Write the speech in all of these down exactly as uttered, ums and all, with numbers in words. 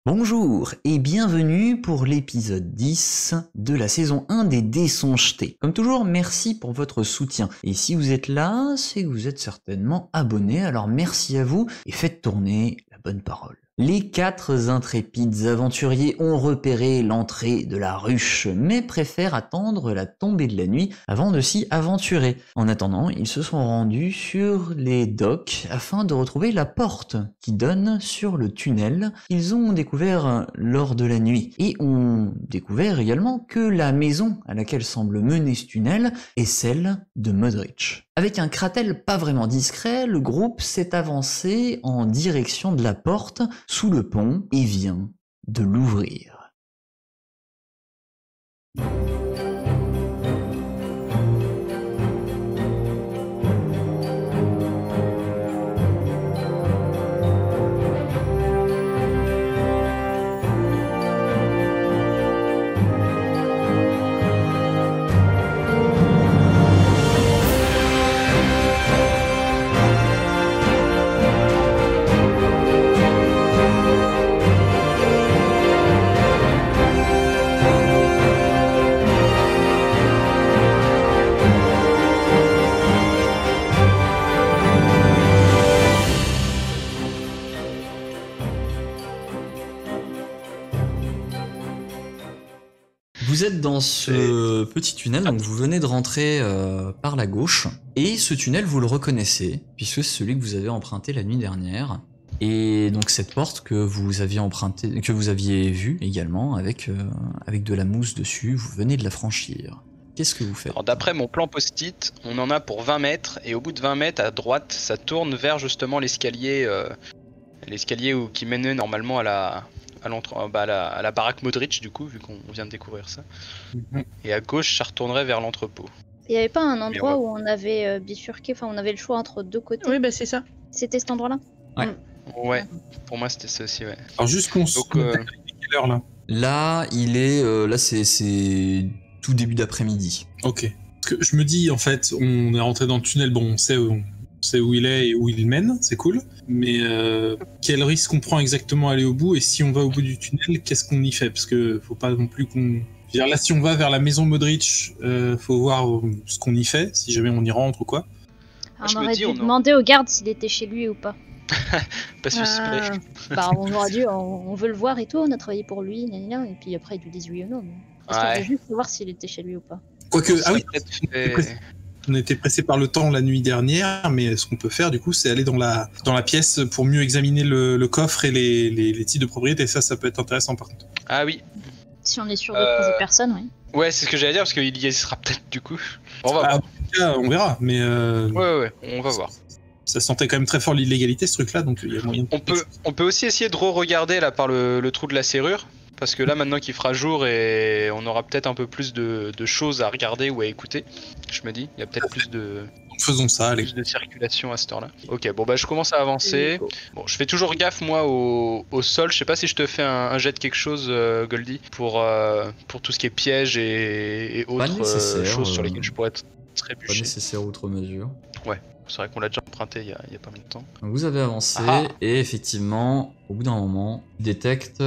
Bonjour et bienvenue pour l'épisode dix de la saison un des Dés sont jetés. Comme toujours, merci pour votre soutien. Et si vous êtes là, c'est que vous êtes certainement abonné, alors merci à vous et faites tourner la bonne parole. Les quatre intrépides aventuriers ont repéré l'entrée de la ruche, mais préfèrent attendre la tombée de la nuit avant de s'y aventurer. En attendant, ils se sont rendus sur les docks afin de retrouver la porte qui donne sur le tunnel qu'ils ont découvert lors de la nuit. Et ont découvert également que la maison à laquelle semble mener ce tunnel est celle de Modric. Avec un Kratel pas vraiment discret, le groupe s'est avancé en direction de la porte sous le pont et vient de l'ouvrir. Vous êtes dans ce petit tunnel, donc vous venez de rentrer euh, par la gauche, et ce tunnel vous le reconnaissez, puisque c'est celui que vous avez emprunté la nuit dernière. Et donc cette porte que vous aviez emprunté, que vous aviez vue également, avec, euh, avec de la mousse dessus, vous venez de la franchir. Qu'est-ce que vous faites? Alors d'après mon plan post-it, on en a pour vingt mètres, et au bout de vingt mètres à droite, ça tourne vers justement l'escalier euh, l'escalier qui menait normalement à la... À, bah à, la, à la baraque Modric du coup, vu qu'on vient de découvrir ça. Mm-hmm. Et à gauche, ça retournerait vers l'entrepôt. Il n'y avait pas un endroit on va... où on avait euh, bifurqué, enfin on avait le choix entre deux côtés? Oui, bah c'est ça. C'était cet endroit-là? Ouais. Mm. Ouais, pour moi c'était ça aussi, ouais. Alors juste qu'on se... Euh... quelle heure là? Là, il est... Euh, là, c'est tout début d'après-midi. Ok. Parce que je me dis, en fait, on est rentré dans le tunnel, bon, on sait où... On... c'est où il est et où il mène, c'est cool. Mais euh, quel risque on prend exactement à aller au bout? Et si on va au bout du tunnel, qu'est-ce qu'on y fait? Parce que faut pas non plus qu'on... Dire, là, si on va vers la maison Modric, euh, faut voir ce qu'on y fait, si jamais on y rentre ou quoi. Alors, on aurait dû on demander au garde s'il était chez lui ou pas. Pas suspect. Euh, bah, on aurait dû, on, on veut le voir et tout, on a travaillé pour lui, gna, et puis après ils nous disent oui ou non. Mais... Parce ouais. qu'on veut juste voir s'il était chez lui ou pas. Quoique, ah oui, fait... on était pressé par le temps la nuit dernière, mais ce qu'on peut faire du coup, c'est aller dans la dans la pièce pour mieux examiner le, le coffre et les, les, les titres de propriété. Ça, ça peut être intéressant par contre. Ah oui. Si on est sûr de croiser euh... personne, oui. Ouais, c'est ce que j'allais dire parce qu'il y sera peut-être du coup. On va ah, voir. En tout cas, on verra, mais. Euh... Ouais, ouais, on va voir. Ça sentait quand même très fort l'illégalité ce truc-là, donc il y a moyen. De... On peut, on peut aussi essayer de re-regarder là par le, le trou de la serrure. Parce que là, maintenant qu'il fera jour, et on aura peut-être un peu plus de, de choses à regarder ou à écouter. Je me dis, il y a peut-être plus de... Faisons ça, allez. Plus de circulation à cette heure-là. Ok, bon bah je commence à avancer. Bon, je fais toujours gaffe moi au, au sol. Je sais pas si je te fais un, un jet de quelque chose, euh, Goldie, pour euh, pour tout ce qui est piège et, et autres euh, choses sur lesquelles je pourrais être trébucher. Pas nécessaire outre mesure. Ouais. C'est vrai qu'on l'a déjà emprunté il y, a, il y a pas mal de temps. Donc vous avez avancé ah. et effectivement, au bout d'un moment, il détecte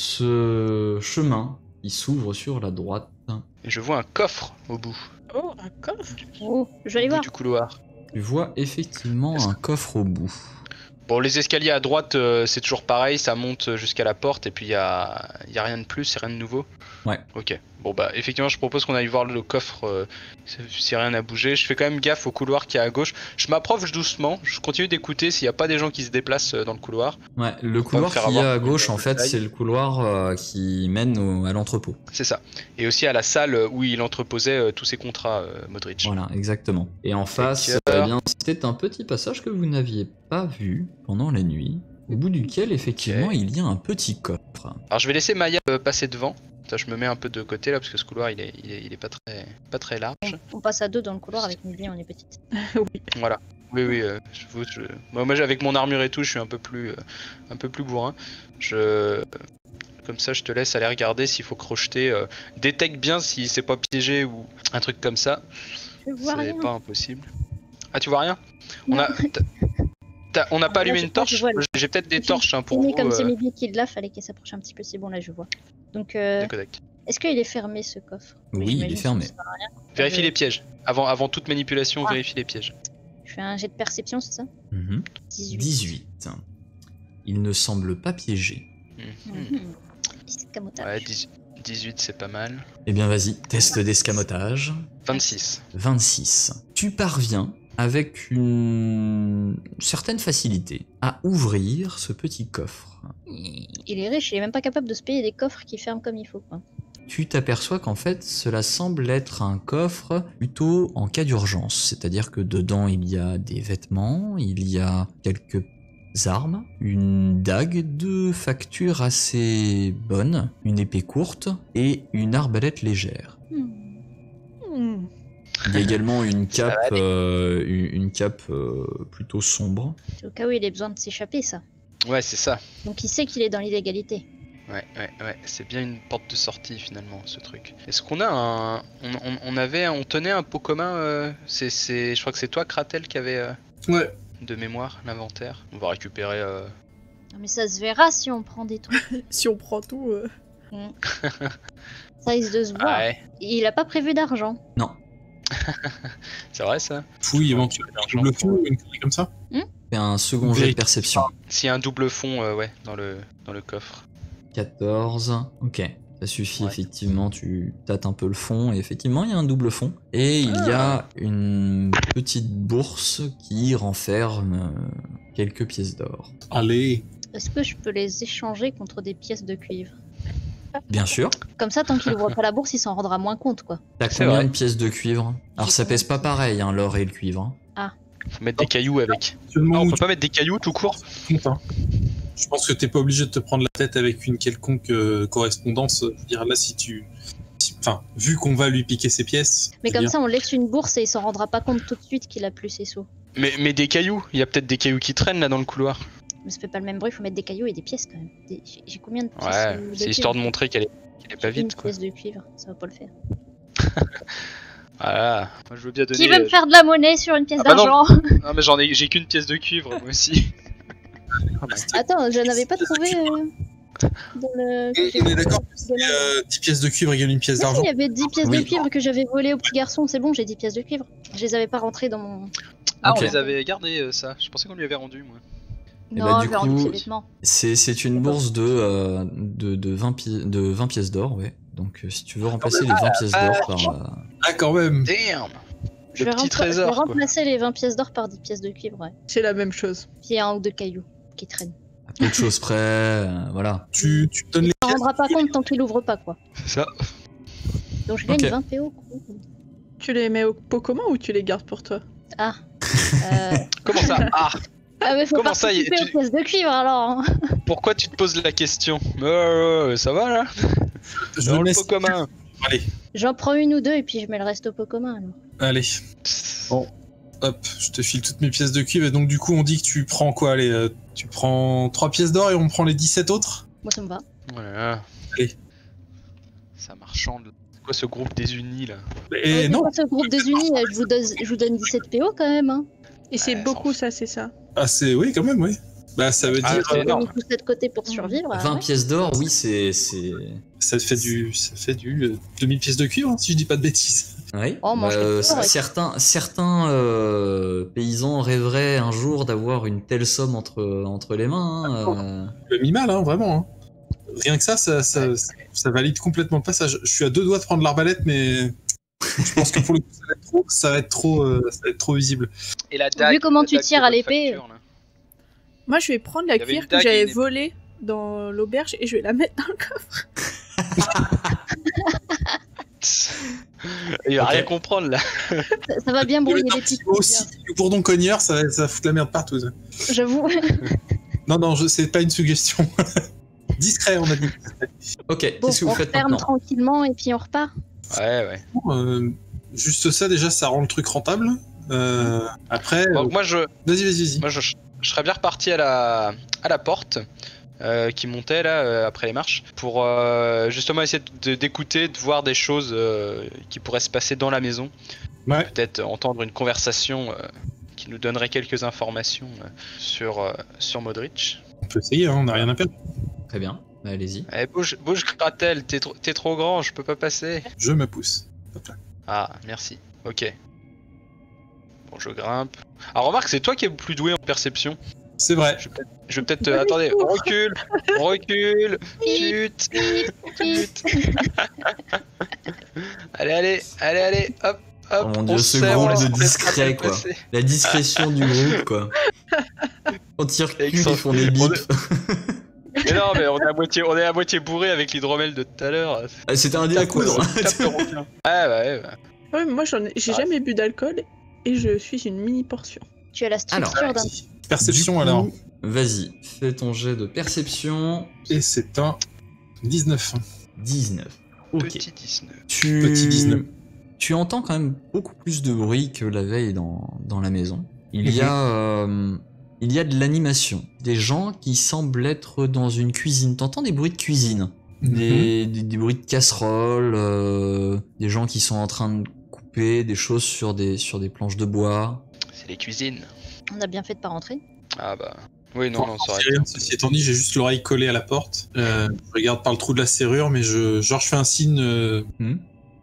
ce chemin qui s'ouvre sur la droite. Et je vois un coffre au bout. Oh, un coffre? Oh, je vais aller au voir. Bout du couloir. Tu vois effectivement un coffre au bout. Bon, les escaliers à droite, euh, c'est toujours pareil, ça monte jusqu'à la porte et puis il y a, y a rien de plus, c'est rien de nouveau. Ouais. Ok. Bon bah effectivement, je propose qu'on aille voir le coffre euh, si rien n'a bougé. Je fais quand même gaffe au couloir qui est à gauche. Je m'approche doucement, je continue d'écouter s'il n'y a pas des gens qui se déplacent dans le couloir. Ouais, le couloir qui est à gauche, en fait, c'est le couloir euh, qui mène au, à l'entrepôt. C'est ça. Et aussi à la salle où il entreposait euh, tous ses contrats, euh, Modric. Voilà, exactement. Et en face, euh, eh bien, c'était un petit passage que vous n'aviez pas vu pendant la nuit, au bout duquel, effectivement, okay. il y a un petit coffre. Alors je vais laisser Maya euh, passer devant. Je me mets un peu de côté là parce que ce couloir il est, il est, il est pas, très, pas très large. On, on passe à deux dans le couloir avec Millie, on est petite. Oui. Voilà. Oui, oui. Euh, je, je... Moi, moi, avec mon armure et tout, je suis un peu plus, euh, un peu plus bourrin. Je... Comme ça, je te laisse aller regarder s'il faut crocheter. Euh... Détecte bien si c'est pas piégé ou un truc comme ça. C'est pas impossible. Ah, tu vois rien? On a. On n'a pas allumé une torche? j'ai peut-être des torches hein, pour Mais vous. comme c'est euh, Mibi qui l'a, fallait qu'elle s'approche un petit peu. C'est bon, là, je vois. Donc, euh, de Kodak. est-ce qu'il est fermé ce coffre? Oui, il j'imagine est que fermé. ça sert à rien. Vérifie je- les pièges. Avant, avant toute manipulation, Ah. vérifie les pièges. Je fais un jet de perception, c'est ça? Mhm. dix-huit. dix-huit. Il ne semble pas piégé. Mhm. Mhm. Escamotage. Ouais, dix- dix-huit c'est pas mal. Eh bien, vas-y, test d'escamotage. vingt-six. vingt-six. Tu parviens, avec une certaine facilité, à ouvrir ce petit coffre. Il est riche, il est même pas capable de se payer des coffres qui ferment comme il faut, quoi. Tu t'aperçois qu'en fait, cela semble être un coffre plutôt en cas d'urgence. C'est-à-dire que dedans, il y a des vêtements, il y a quelques armes, une dague de facture assez bonne, une épée courte et une arbalète légère. Hmm. Hmm. Il y a également une Ça va cape, aller. euh, une une cape euh, plutôt sombre. C'est au cas où il ait besoin de s'échapper, ça. Ouais, c'est ça. Donc il sait qu'il est dans l'illégalité. Ouais, ouais, ouais. C'est bien une porte de sortie finalement, ce truc. Est-ce qu'on a un. On, on, on avait. On tenait un pot commun. euh, c'est, c'est... Je crois que c'est toi, Kratel, qui avait euh, Ouais. de mémoire l'inventaire. On va récupérer. euh, Non, mais ça se verra si on prend des trucs. Si on prend tout. euh, Ça risque de se voir. Ouais, Et il a pas prévu d'argent. Non, c'est vrai ça. Fouille éventuellement. Double fou ou une connerie comme ça. c'est un second jet de perception. S'il y a un double fond, euh, ouais, dans le, dans le coffre. quatorze. Ok, ça suffit, Ouais. effectivement, tu tâtes un peu le fond, et effectivement, il y a un double fond. Et il y a une petite bourse qui renferme euh, quelques pièces d'or. Allez. Est-ce que je peux les échanger contre des pièces de cuivre? Bien sûr. Comme ça, tant qu'il ouvre pas la bourse, il s'en rendra moins compte, quoi. T'as C'est combien vrai. de pièces de cuivre? Alors J'ai ça combien pèse de pas pièces pareil, hein, l'or et le cuivre. hein. Faut mettre des cailloux avec. Seulement Ah, on où peut tu pas mettre des cailloux tout court? comptes, hein. Je pense que t'es pas obligé de te prendre la tête avec une quelconque euh, correspondance. Je veux dire, là, si tu. si- Enfin, vu qu'on va lui piquer ses pièces. Mais je veux comme dire, ça, on laisse une bourse et il s'en rendra pas compte tout de suite qu'il a plus ses sous. Mais, mais des cailloux, il y a peut-être des cailloux qui traînent là dans le couloir. Mais ça fait pas le même bruit, faut mettre des cailloux et des pièces quand même. Des- J'ai j'ai combien de pièces Ouais, euh, de c'est histoire de cuivre montrer qu'elle est, qu'elle est pas Une vite quoi. pièce de cuivre, ça va pas le faire. Voilà. Moi je veux bien donner. Qui veut me euh, faire de la monnaie sur une pièce Ah bah non. d'argent? Non mais j'en ai, j'ai qu'une pièce de cuivre moi aussi. Attends, je n'avais pas trouvé euh, dans le. On est d'accord que de la- euh, dix pièces de cuivre égale une pièce Mais si, d'argent. il y avait dix pièces Oui. de cuivre que j'avais volées au petit garçon, c'est bon, j'ai dix pièces de cuivre. Je les avais pas rentrées dans mon. Ah Ok. on les avait gardés euh, ça. Je pensais qu'on lui avait rendu moi. Et Non, bah, du j'ai rendu coup, ses vêtements. C'est c'est une bourse de, euh, de, de, vingt pi- de vingt pièces d'or, ouais. Donc euh, si tu veux remplacer les vingt pièces d'or par... euh, Ah, quand même. Damn. Je Le vais, petit rempla- je vais trésor quoi. remplacer les vingt pièces d'or par dix pièces de cuivre, ouais. C'est la même chose. Puis un ou deux cailloux qui traînent. à peu de choses près, euh, voilà. Tu, tu donnes les Il s'en pièces. rendra pas compte tant qu'il ouvre pas, quoi. C'est ça. Donc je gagne Ok. vingt P O. cool. Tu les mets au pot commun ou tu les gardes pour toi? Ah. Euh... Comment ça? Ah. ah mais faut Comment ça, y- participer tu- aux pièces de cuivre alors. hein. Pourquoi tu te poses la question? Euh, ça va là? Je Dans le laisse. pot commun. Allez, J'en prends une ou deux et puis je mets le reste au pot commun alors. allez. Bon. Hop, je te file toutes mes pièces de cuivre. Et donc, du coup, on dit que tu prends quoi? Allez, euh, tu prends trois pièces d'or et on prend les dix-sept autres? Moi ça me va. Voilà. Allez. Ça marchande. C'est quoi ce groupe des unis là? Et Ouais, non. mais Ce groupe des unis, euh, je vous donne, je vous donne dix-sept P O quand même. Hein. Et c'est Ouais, beaucoup, ça ça, c'est ça. Ah, c'est. Oui, quand même, oui. Bah, ça veut Ah, dire. c'est euh, énorme. Vous poussez de côté pour survivre. euh, vingt ouais. pièces d'or, oui, c'est... c'est- ça fait du. Ça fait du. euh, deux mille pièces de cuivre, hein, si je dis pas de bêtises. Oui. Oh, mange Bah, les euh, fleurs, ouais. certains certains euh, paysans rêveraient un jour d'avoir une telle somme entre, entre les mains. hein, euh. Le mi-mal, hein, vraiment. Hein. Rien que ça, ça, ça, ça valide complètement le passage. Je suis à deux doigts de prendre l'arbalète, mais. Je pense que pour le coup, ça va être trop, ça va être trop, euh, ça va être trop visible. Et la Vu comment la tu dague tires de à votre l'épée. facture, là. Moi, je vais prendre la Il y avait cuir une que dague et j'avais une- volée dans l'auberge et je vais la mettre dans le coffre. Il va Ok. rien comprendre là. Ça, ça va bien brouiller les pistes. Aussi, bourdon cogneur, ça va, ça va foutre la merde partout. ça. J'avoue. Non, non, je, c'est pas une suggestion. Discret, on a dit. Ok, Bon, qu'est-ce que vous on faites ferme maintenant? tranquillement et puis on repart. Ouais, ouais. Euh, juste ça, déjà, ça rend le truc rentable. Euh, après, euh, Donc moi je, vas-y, vas-y, vas-y. moi je, je serais bien reparti à la, à la porte euh, qui montait là euh, après les marches pour euh, justement essayer de d'écouter, de voir des choses euh, qui pourraient se passer dans la maison. Ouais. Peut-être entendre une conversation euh, qui nous donnerait quelques informations euh, sur euh, sur Modric. On peut essayer, hein, on n'a rien à perdre. Très bien, bah, allez-y. Eh, bouge, bouge Gratel, t'es trop, t'es trop grand, je peux pas passer. Je me pousse. Hop là. Ah, merci. Ok. Bon, je grimpe. Ah, remarque, c'est toi qui es le plus doué en perception. C'est vrai. Je vais peut-être... Je vais peut-être... euh, attendez, on recule. On recule. Chut. Chut. Allez, allez, allez, allez, hop. Hop, Oh mon on dieu, se ce serre, groupe on de se laisse discrets, Gratel quoi. passer. La discrétion du groupe, quoi. Quand ils reculent, ils Alexandre, font des on bips. Mais non, mais on est à moitié, on est à moitié bourré avec l'hydromel de tout à l'heure. Ah, c'était un dé à coudre. Tape le ronflant. Ah ouais, ouais. Ouais, mais moi, j'en ai... j'ai Ah. jamais bu d'alcool et je suis une mini portion. Tu as la structure d'un. Perception Du coup, alors. Vas-y, fais ton jet de perception. Et c'est un dix-neuf. dix-neuf. Ok. Petit dix-neuf. Tu... Petit dix-neuf. Tu entends quand même beaucoup plus de bruit que la veille dans, dans la maison. Il y a, euh, il y a de l'animation. Des gens qui semblent être dans une cuisine. T'entends des bruits de cuisine. Des, des, des bruits de casserole, euh, des gens qui sont en train de couper des choses sur des, sur des planches de bois. C'est les cuisines. On a bien fait de pas rentrer. Ah bah. Oui, non, non, ça aurait Rien, été. Ceci étant dit, j'ai juste l'oreille collée à la porte. Euh, je regarde par le trou de la serrure, mais je, genre, je fais un signe. euh, Hmm.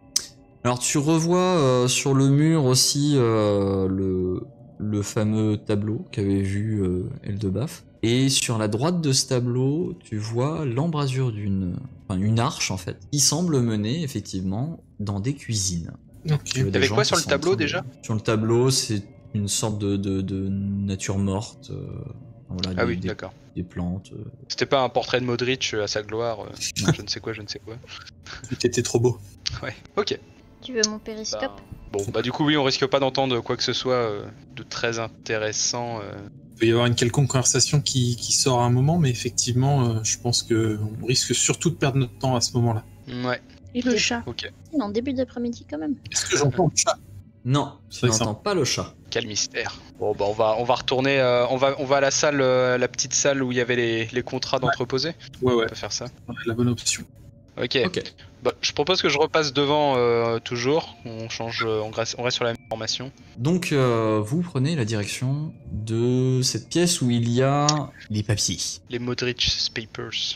Alors tu revois euh, sur le mur aussi euh, le, le fameux tableau qu'avait vu euh, Eldebaf. Et sur la droite de ce tableau, tu vois l'embrasure d'une, enfin une arche en fait, qui semble mener effectivement dans des cuisines. Ok. Tu vois des T'avais gens quoi qui sur le sont en tableau, train de- déjà Sur le tableau, c'est une sorte de, de, de nature morte. euh, voilà, Ah des, oui, des- d'accord. des plantes. euh. C'était pas un portrait de Modric à sa gloire. euh, je ne sais quoi, je ne sais quoi. T'étais trop beau. Ouais, ok. Tu veux mon périscope Bah, bon, bah du coup, oui, on risque pas d'entendre quoi que ce soit euh, de très intéressant. euh. Il peut y avoir une quelconque conversation qui, qui sort à un moment, mais effectivement, euh, je pense que on risque surtout de perdre notre temps à ce moment-là. Ouais, Et le chat. ok. Non, en début d'après-midi quand même. Est-ce que j'entends le chat? Non, tu C'est vrai que n'entends pas le chat. Quel mystère. Bon, bah on va, on va retourner. euh, on, va, on va à la salle, euh, la petite salle où il y avait les, les contrats d'entreposés. Ouais, ouais, On peut faire ça. ouais, la bonne option. Ok. Ok. Bah, je propose que je repasse devant euh, toujours. On change, euh, on reste, on reste sur la même formation. Donc euh, vous prenez la direction de cette pièce où il y a les papiers. Les Modric Papers.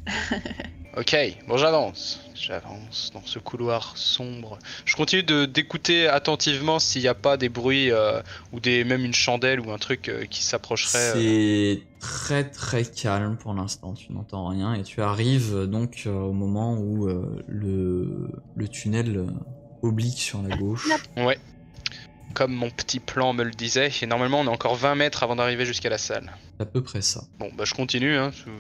Ok, bon j'avance. J'avance dans ce couloir sombre. Je continue de d'écouter attentivement s'il n'y a pas des bruits euh, ou des même une chandelle ou un truc euh, qui s'approcherait. euh. C'est très très calme pour l'instant, tu n'entends rien et tu arrives euh, donc euh, au moment où euh, le, le tunnel euh, oblique sur la gauche. Ouais. Comme mon petit plan me le disait. Et normalement on a encore vingt mètres avant d'arriver jusqu'à la salle. C'est à peu près ça. Bon bah je continue. Hein. Je-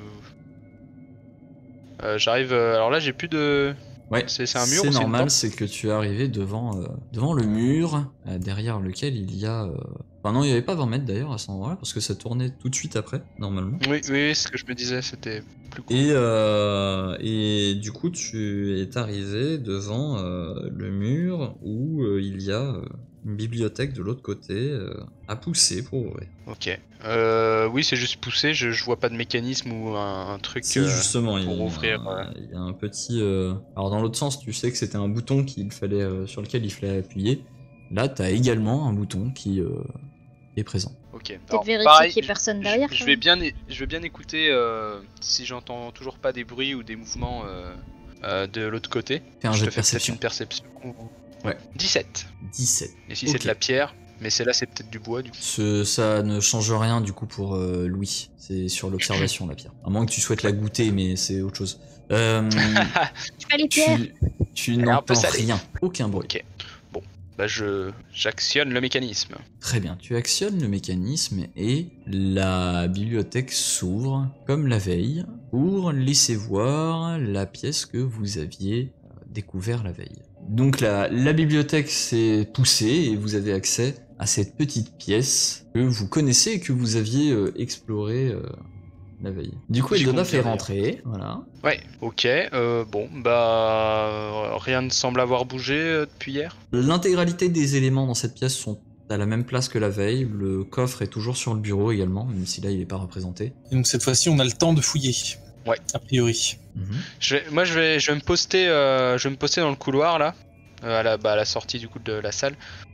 Euh, J'arrive. euh, alors là j'ai plus de. Ouais, C'est- c'est un mur ou C'est c'est une normal, porte c'est que tu es arrivé devant, euh, devant le mur, euh, derrière lequel il y a... euh, Enfin non, il n'y avait pas vingt mètres d'ailleurs à ce moment-là, parce que ça tournait tout de suite après, normalement. Oui, oui, oui, ce que je me disais, c'était plus cool. Et, euh, et du coup, tu es arrivé devant euh, le mur où euh, il y a euh, une bibliothèque de l'autre côté euh, à pousser pour ouvrir. Ok. Euh, oui, c'est juste poussé, je, je vois pas de mécanisme ou un, un truc. Si, euh, justement, il, pour y a- ouvrir, euh. il y a un petit... euh, Alors dans l'autre sens, tu sais que c'était un bouton qu'il fallait, euh, sur lequel il fallait appuyer. Là, tu as également un bouton qui euh, est présent. Ok. Peut-être Alors, vérifier pareil, qu'il y ait personne je- derrière. Je, quand vais même. bien, é- je vais bien écouter euh, si j'entends toujours pas des bruits ou des mouvements euh, euh, de l'autre côté. Fais un Je jet te de fais peut-être perception. une perception. Ouais. dix-sept. dix-sept. Et si Ok. c'est de la pierre, mais c'est là c'est peut-être du bois du coup. Ce- ça ne change rien du coup pour euh, Louis. C'est sur l'observation la pierre. À moins que tu souhaites la goûter, mais c'est autre chose. Euh, Tu fais les pierres. tu tu Elle est un peu n'entends salée. rien, aucun bruit. Ok. Bon, bah je j'actionne le mécanisme. Très bien, tu actionnes le mécanisme et la bibliothèque s'ouvre comme la veille pour laisser voir la pièce que vous aviez euh, découvert la veille. Donc la, la bibliothèque s'est poussée et vous avez accès à cette petite pièce que vous connaissez et que vous aviez euh, explorée euh, la veille. Du coup, J'y Eldebaf compte bien, fait rentrer, voilà. Ouais. Ok. Euh, bon, bah euh, rien ne semble avoir bougé euh, depuis hier. L'intégralité des éléments dans cette pièce sont à la même place que la veille. Le coffre est toujours sur le bureau également, même si là il n'est pas représenté. Et donc cette fois-ci, on a le temps de fouiller. Ouais. A priori. Mhm. Je vais- moi je vais, je vais me poster, euh, je vais me poster dans le couloir là, euh, à, la, bah, à la sortie du coup de la salle.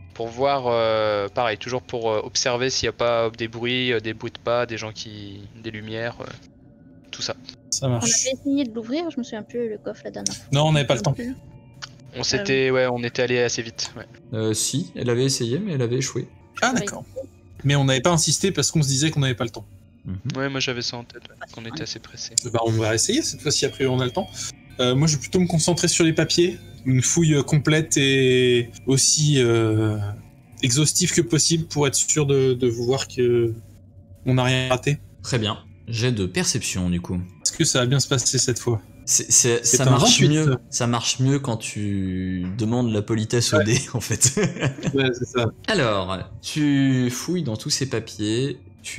pour voir, euh, pareil, toujours pour euh, observer s'il n'y a pas des bruits, euh, des bruits de pas, des gens qui, des lumières, euh, tout ça. Ça On marche. avait essayé de l'ouvrir, je me souviens plus le coffre la dernière fois. Non, on n'avait pas le temps. On s'était, ouais, on était allé assez vite. Ouais. Euh, si, elle avait essayé, mais elle avait échoué. Ah d'accord. Mais on n'avait pas insisté parce qu'on se disait qu'on n'avait pas le temps. Mhm. Ouais, moi j'avais ça en tête, ouais, qu'on était assez pressé. Bah on va essayer cette fois-ci, après on a le temps. Euh, moi je vais plutôt me concentrer sur les papiers. Une fouille euh, complète et aussi euh, exhaustive que possible pour être sûr de, de vous voir que on n'a rien raté. Très bien. Jet de perception du coup. Est-ce que ça va bien se passer cette fois? C'est, c'est- C'est ça un marche vingt-huit, mieux. ça. Ça marche mieux quand tu demandes la politesse au Ouais. dé, en fait. Ouais, c'est ça. Alors, tu fouilles dans tous ces papiers,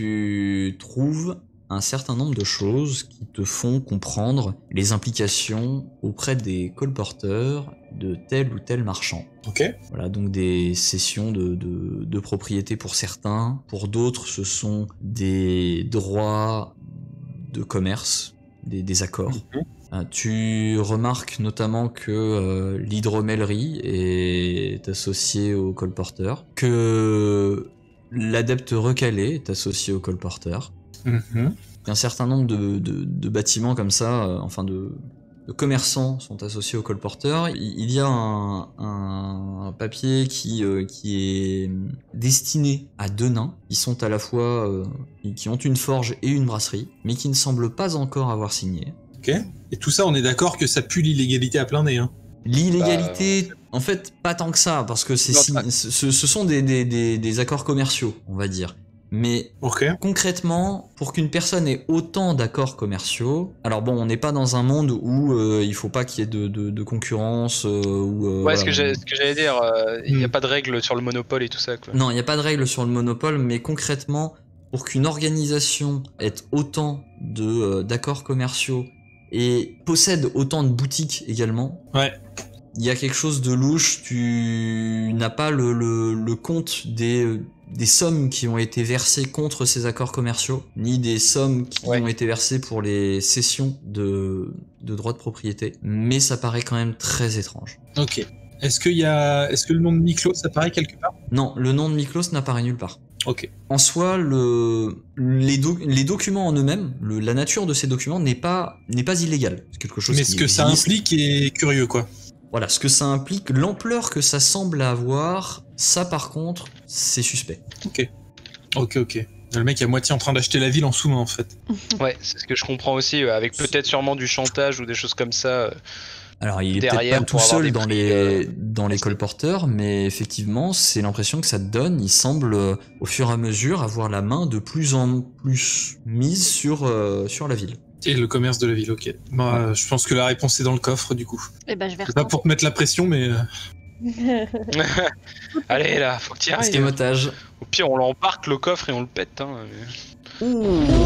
tu trouves un certain nombre de choses qui te font comprendre les implications auprès des colporteurs de tel ou tel marchand. Ok. Voilà, donc des cessions de, de, de propriété pour certains, pour d'autres ce sont des droits de commerce, des, des accords. Mhm. Euh, Tu remarques notamment que euh, l'hydromellerie est associée au colporteur, que l'adepte recalé est associé au colporteur, Mhm. qu'un certain nombre de, de, de bâtiments comme ça, euh, enfin de, de commerçants sont associés au colporteur. Il, il y a un, un papier qui, euh, qui est destiné à deux nains, qui sont à la fois, euh, qui ont une forge et une brasserie, mais qui ne semblent pas encore avoir signé. Ok. Et tout ça, on est d'accord que ça pue l'illégalité à plein nez. Hein. L'illégalité, en fait, pas tant que ça, parce que c'est Non, si- pas- ce, ce sont des, des, des, des accords commerciaux, on va dire. Mais Ok. concrètement, pour qu'une personne ait autant d'accords commerciaux, alors bon, on n'est pas dans un monde où euh, il faut pas qu'il y ait de, de, de concurrence, euh, ou, euh, Ouais, voilà, ce que j'ai- ce que j'allais dire, il n'y a Hmm. pas de règles sur le monopole et tout ça, quoi. Non, il n'y a pas de règle sur le monopole, mais concrètement, pour qu'une organisation ait autant de euh, d'accords commerciaux et possède autant de boutiques également, Ouais. il y a quelque chose de louche. Tu n'as pas le, le, le compte des, euh, des sommes qui ont été versées contre ces accords commerciaux, ni des sommes qui Ouais. ont été versées pour les cessions de, de droits de propriété, mais ça paraît quand même très étrange. Ok. Est-ce qu'il y a, est-ce que le nom de Miklos apparaît quelque part? Non, le nom de Miklos n'apparaît nulle part. Ok. En soi, le, les, do- les documents en eux-mêmes, le- la nature de ces documents n'est pas, n'est pas illégale. C'est quelque chose Mais qui ce que ça existe. implique est curieux, quoi. Voilà, ce que ça implique, l'ampleur que ça semble avoir, ça par contre, c'est suspect. Ok. Ok, ok. Le mec est à moitié en train d'acheter la ville en sous-main, en fait. Ouais, c'est ce que je comprends aussi, euh, avec peut-être sûrement du chantage ou des choses comme ça. euh. Alors, il est peut-être Derrière, pas tout pour avoir seul des dans prix, les, euh, dans les colporteurs, mais effectivement, c'est l'impression que ça te donne. Il semble, euh, au fur et à mesure, avoir la main de plus en plus mise sur, euh, sur la ville. Et le commerce de la ville, ok. Bah, euh, je pense que la réponse est dans le coffre, du coup. Et ben je vais C'est pas pour te mettre la pression, mais... euh, retenter. Allez là, faut que tu y arrives. Escamotage. Au pire, on l'embarque le coffre et on le pète. Hein. Ouh.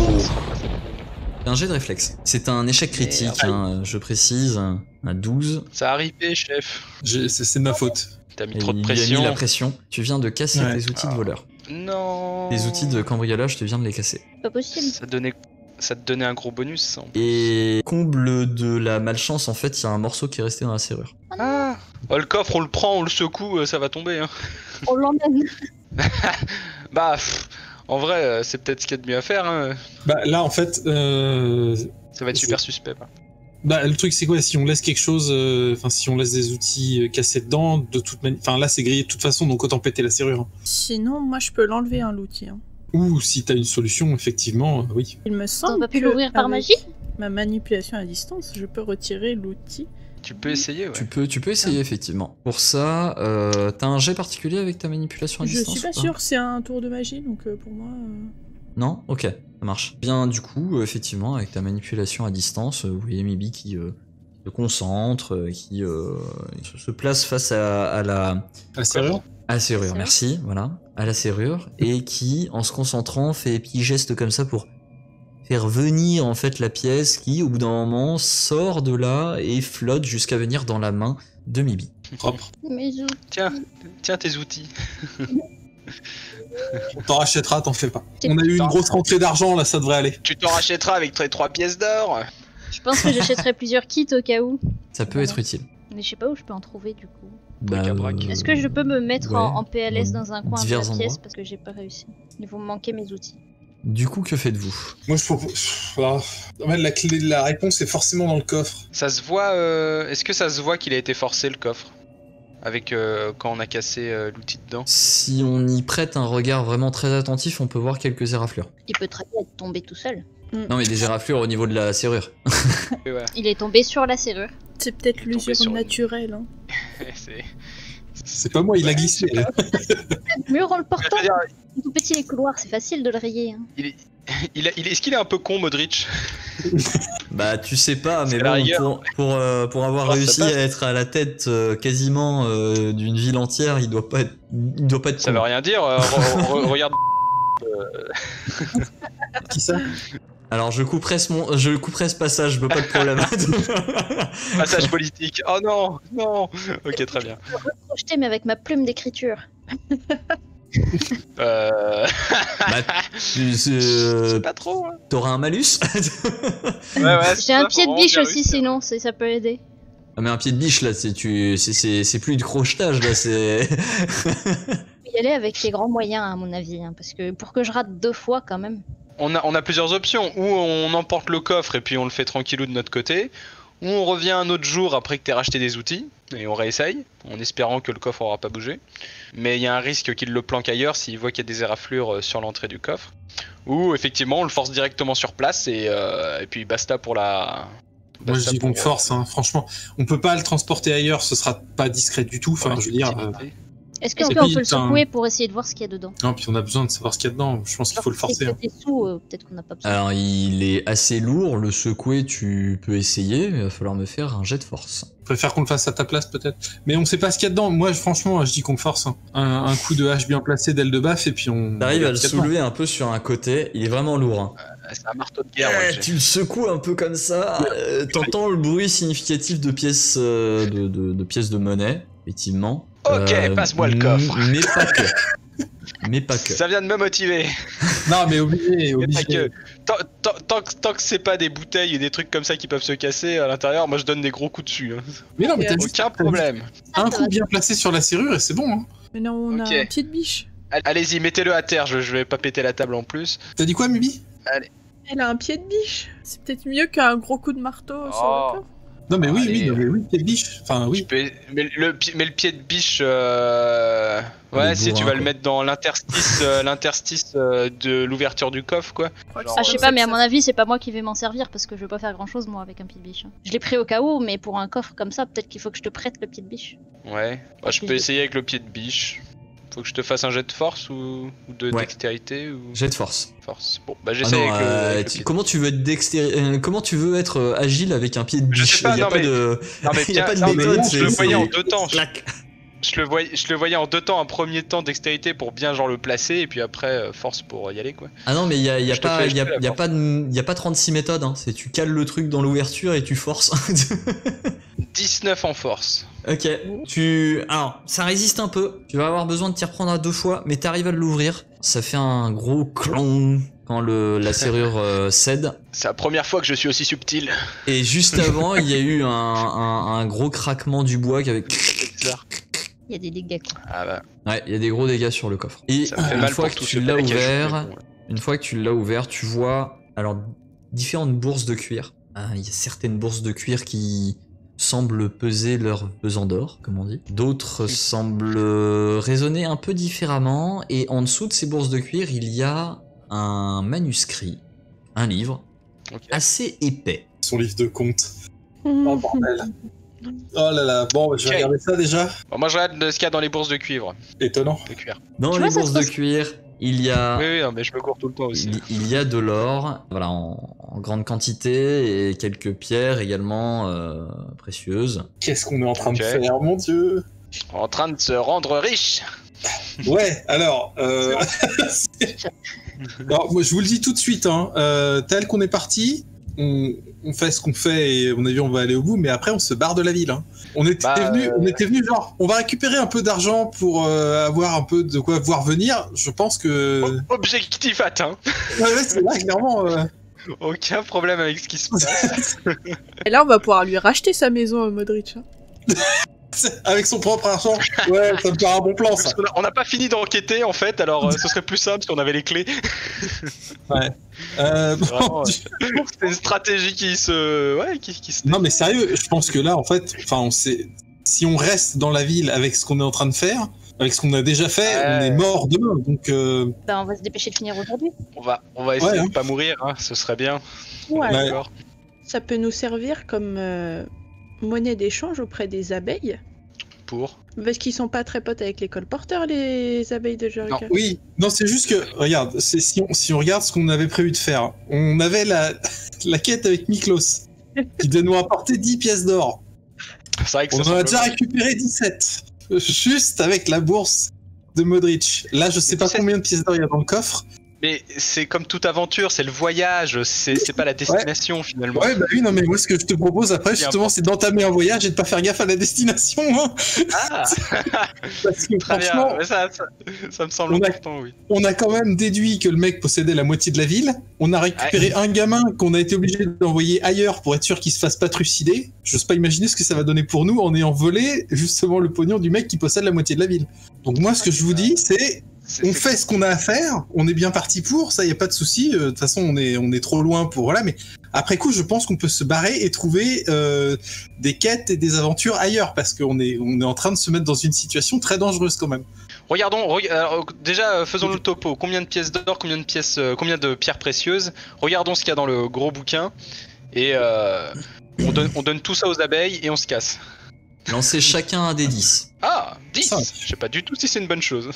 Un jet de réflexe. C'est un échec critique, Merde. hein, je précise, un douze. Ça a arrivé, chef. j'ai- c'est c'est de ma faute. T'as mis Et trop de il lui a mis pression. la pression. Tu viens de casser Ouais. tes outils de Ah. voleur. Non. Tes outils de cambriolage, tu viens de les casser. Pas possible. Ça donnait, ça te donnait un gros bonus. Ça, en plus. Et comble de la malchance, en fait, il y a un morceau qui est resté dans la serrure. Ah. Oh, le coffre, on le prend, on le secoue, euh, ça va tomber. Hein. On l'emmène. Bah, pff, en vrai, euh, c'est peut-être ce qu'il y a de mieux à faire. Hein. Bah, là, en fait... euh, Ça va être super suspect. Bah. Bah, le truc, c'est quoi? Si on laisse quelque chose... Enfin, si on laisse des outils euh, cassés dedans, de toute manière... Enfin, là, c'est grillé de toute façon, donc autant péter la serrure. Hein. Sinon, moi, je peux l'enlever, hein, l'outil. hein. Ou, si t'as une solution, effectivement, euh, oui. Il me On semble va plus que l'ouvrir par avec magie. ma manipulation à distance, je peux retirer l'outil. Tu peux essayer, ouais. Tu peux, tu peux essayer, effectivement. Pour ça, euh, t'as un jet particulier avec ta manipulation à Je distance suis pas ou sûre, c'est un tour de magie, donc euh, pour moi... euh, Non? Ok, ça marche. Bien, du coup, euh, effectivement, avec ta manipulation à distance, euh, vous voyez Mibi qui euh, se concentre, euh, qui euh, se- se place face à, à la, La serrure? à la serrure, Serrure. merci, voilà, à la serrure, et qui, en se concentrant, fait des petits gestes comme ça pour faire venir en fait la pièce qui, au bout d'un moment, sort de là et flotte jusqu'à venir dans la main de Mibi. Propre. Mais je... Tiens, tiens tes outils. On t'en rachètera, t'en fais pas. On a eu une grosse rentrée d'argent, là, ça devrait aller. Tu t'en rachèteras avec tes trois pièces d'or. je pense que j'achèterai plusieurs kits au cas où. Ça peut Voilà. être utile. Mais je sais pas où je peux en trouver du coup. Bah, bric-à-brac. euh, Est-ce que je peux me mettre ouais, en, en P L S dans dans un coin de divers la pièce endroits. parce que j'ai pas réussi. Il vous me manquer mes outils. Du coup, que faites-vous? Moi, je propose. Ah, en fait, la clé de la réponse est forcément dans le coffre. Ça se voit. euh, Est-ce que ça se voit qu'il a été forcé le coffre avec euh, quand on a cassé euh, l'outil dedans? Si on y prête un regard vraiment très attentif, on peut voir quelques éraflures. Il peut très bien être tombé tout seul. Non, mais des éraflures au niveau de la serrure. Et ouais. Il est tombé sur la serrure. C'est peut-être Il est tombé l'usure sur une- naturelle. Hein. C'est. C'est pas moi, il a glissé. Ouais, Le mur en le portant. Je veux dire, C'est tout petit les couloirs, c'est facile de le rayer. Hein. il est, il a- il est- Est-ce qu'il est un peu con, Modric? Bah, tu sais pas, mais C'est la bon, rigueur. pour, pour, euh, pour avoir Oh, ça réussi passe. à être à la tête euh, quasiment euh, d'une ville entière, il doit pas être, il doit pas être Ça con. veut rien dire. euh, re- re- regarde. Qui ça? Alors, je couperai ce, mon... je couperai ce passage, je veux pas de problème. Passage politique. Oh non, non. Ok, très bien. Projeté mais avec ma plume d'écriture. Euh... Bah, tu- euh, C'est pas trop. Hein. T'auras un malus? Ouais, ouais, c'est J'ai un ça, pied faut de biche vraiment bien aussi réussir. sinon, c'est- ça peut aider. Ah, mais un pied de biche là, c'est tu, c'est c'est c'est plus du crochetage là, c'est. Faut y aller avec les grands moyens à mon avis, hein, parce que pour que je rate deux fois quand même. On a, on a plusieurs options. Ou on emporte le coffre et puis on le fait tranquillou de notre côté. Ou on revient un autre jour après que t'aies racheté des outils et on réessaye, en espérant que le coffre aura pas bougé. Mais il y a un risque qu'il le planque ailleurs s'il voit qu'il y a des éraflures euh, sur l'entrée du coffre. Ou effectivement on le force directement sur place et, euh, et puis basta pour la... Moi, je basta dis qu'on pour, force, hein. Franchement. On peut pas le transporter ailleurs, ce sera pas discret du tout. Enfin, euh, je veux dire. euh, activité. Est-ce Et qu'on puis, peut, on peut le t'as un- secouer pour essayer de voir ce qu'il y a dedans? Non, puis on a besoin de savoir ce qu'il y a dedans. Je pense qu'il faut le Alors, si forcer. hein. c'est sous, euh, peut-être qu'on n'a pas besoin. Alors, il est assez lourd, le secouer, tu peux essayer, mais il va falloir me faire un jet de force. Je préfère qu'on le fasse à ta place, peut-être. Mais on sait pas ce qu'il y a dedans. Moi, franchement, je dis qu'on le force. hein. Un, un coup de hache bien placé, d'aile de baffe, et puis on. T'arrives à le ce qu'il y a dedans. soulever un peu sur un côté, il est vraiment lourd. Hein. C'est un marteau de guerre. Eh, ouais, j'ai- tu le secoues un peu comme ça, euh, t'entends le bruit significatif de pièces, euh, de, de, de pièces de monnaie, effectivement. Ok, passe-moi le m- coffre. Mais pas que. Mais pas que. Ça vient de me motiver. Non, mais obligé, Mais pas obligé. que. Tant, tant- tant que, tant que c'est pas des bouteilles et des trucs comme ça qui peuvent se casser à l'intérieur, moi je donne des gros coups dessus. hein. Mais non, mais t'as Aucun juste Aucun problème. un coup bien placé sur la serrure et c'est bon. Hein. Mais non, on Ok. a un pied de biche. All- Allez-y, mettez-le à terre, je, je vais pas péter la table en plus. T'as dit quoi, Mubi? Elle a un pied de biche. C'est peut-être mieux qu'un gros coup de marteau sur Oh. le corps. Non, mais oui, Allez. oui, non, mais oui, quelle biche. Enfin, Je oui. peux- mais, le, pi- mais le pied de biche, euh... ouais, Les si tu bourrins, vas le quoi. mettre dans l'interstice, euh, l'interstice euh, de l'ouverture du coffre, quoi. Je crois que Genre, Ah, c'est je sais comme pas, ça mais à que mon ça- avis, c'est pas moi qui vais m'en servir parce que je veux pas faire grand chose moi avec un pied de biche. hein. Je l'ai pris au cas où, mais pour un coffre comme ça, peut-être qu'il faut que je te prête le pied de biche. Ouais. Bah, je peux essayer avec le pied de biche. Faut que je te fasse un jet de force ou, ou de Ouais. dextérité ou Jet de force. force. Bon, bah Ah j'essaie non, avec, le, euh, avec le tu- pied de- comment tu veux être dextéri- euh, comment tu veux être euh, agile avec un pied de Je biche sais pas, Il y a non, pas mais- de, Non mais il y a bien- pas de non, mais méthode. je c'est- le voyais c'est- en deux temps. Je, Clac. je le voyais, je le voyais en deux temps. Un premier temps dextérité pour bien genre le placer et puis après euh, force pour y aller quoi. Ah non, mais il y a, il y a Je te pas, fais- il je y a, te fais la il y a force. pas, de- il y a pas trente-six méthodes. Hein. C'est tu cales le truc dans l'ouverture et tu forces. dix-neuf en force. Ok. Tu, alors, ça résiste un peu. Tu vas avoir besoin de t'y reprendre à deux fois, mais t'arrives à l'ouvrir. Ça fait un gros clong quand le, la serrure euh, cède. C'est la première fois que je suis aussi subtil. Et juste avant, il y a eu un, un, un gros craquement du bois qui avait. Il y a des dégâts quoi. Ah bah, Ouais, il y a des gros dégâts sur le coffre. Et ça me fait une mal fois pour que tous tu ceux l'as avec qui je joue, ouvert, mais bon, ouais. une fois que tu l'as ouvert, tu vois alors différentes bourses de cuir. Hein, il y a certaines bourses de cuir qui semblent peser leur pesant d'or, comme on dit. D'autres semblent résonner un peu différemment. Et en dessous de ces bourses de cuir, il y a un manuscrit, un livre Ok. assez épais. Son livre de compte. Oh, bordel. Oh là là. Bon, bah, je vais Ok. regarder ça déjà. Bon, moi je regarde ce qu'il y a dans les bourses de cuivre, Étonnant. de cuir. Dans Tu les vois, ça bourses se de passe- cuir, il y a Oui, oui, non, mais je me cours tout le temps aussi. Il, il y a de l'or, voilà, en, en grande quantité, et quelques pierres également euh, précieuses. Qu'est-ce qu'on est en train Ok. de faire, mon dieu? En train de se rendre riche. Ouais, alors. Euh... c'est- alors, moi, je vous le dis tout de suite, hein, euh, tel qu'on est parti, on, on fait ce qu'on fait et on a vu on va aller au bout, mais après on se barre de la ville. Hein. On était Bah, venu, euh, on était venu genre, on va récupérer un peu d'argent pour euh, avoir un peu de quoi voir venir. Je pense que. O- Objectif atteint. Ouais, ouais, c'est vrai, clairement. euh, Aucun problème avec ce qui se passe. Et là, on va pouvoir lui racheter sa maison à Modric. hein. Avec son propre argent. Ouais, ça me paraît un bon plan, ça. On n'a pas fini d'enquêter en fait, alors euh, ce serait plus simple si on avait les clés. Ouais. Euh, bon, Vraiment, du- c'est une stratégie qui se. Ouais, qui, qui se. Non, mais sérieux, je pense que là, en fait, enfin, on sait. Si on reste dans la ville avec ce qu'on est en train de faire, avec ce qu'on a déjà fait, Ouais. on est mort demain. Donc, euh, Bah, on va se dépêcher de finir aujourd'hui. On va, on va essayer Ouais, hein. de pas mourir, hein, ce serait bien. Ouais. Ouais. D'accord. Ça peut nous servir comme euh, monnaie d'échange auprès des abeilles. Pour. Parce qu'ils sont pas très potes avec les colporteurs, les abeilles de Jericho. oui, non, c'est juste que, regarde, c'est, si, on, si on regarde ce qu'on avait prévu de faire, on avait la, la quête avec Miklos, qui devait nous apporter dix pièces d'or. C'est vrai que On ça en a semble- déjà récupéré dix-sept. Juste avec la bourse de Modric. Là, je sais pas dix-sept. combien de pièces d'or il y a dans le coffre. Mais c'est comme toute aventure, c'est le voyage, c'est c'est pas la destination finalement. Ouais, bah oui, non, mais moi, ce que je te propose après, Bien justement, bon. c'est d'entamer un voyage et de pas faire gaffe à la destination. Hein, Ah, parce que très franchement, bien. Ouais, Ça, ça, ça me semble On a- important, oui. on a quand même déduit que le mec possédait la moitié de la ville. On a récupéré un gamin qu'on a été obligé d'envoyer ailleurs pour être sûr qu'il se fasse pas trucider. J'ose pas imaginer ce que ça va donner pour nous en ayant volé justement le pognon du mec qui possède la moitié de la ville. Donc moi, ce que je vous dis, c'est C'est- on c'est- fait ce qu'on a à faire. On est bien parti pour ça, y a pas de souci. Euh, De toute façon, on est on est trop loin pour voilà. Mais après coup, je pense qu'on peut se barrer et trouver euh, des quêtes et des aventures ailleurs parce qu'on est on est en train de se mettre dans une situation très dangereuse quand même. Regardons, reg- alors, déjà euh, faisons le topo. Combien de pièces d'or, combien de pièces, euh, combien de pierres précieuses. Regardons ce qu'il y a dans le gros bouquin et euh, on donne, on donne tout ça aux abeilles et on se casse. Lancez chacun un des dix. Ah, dix. Cinq. Je sais pas du tout si c'est une bonne chose.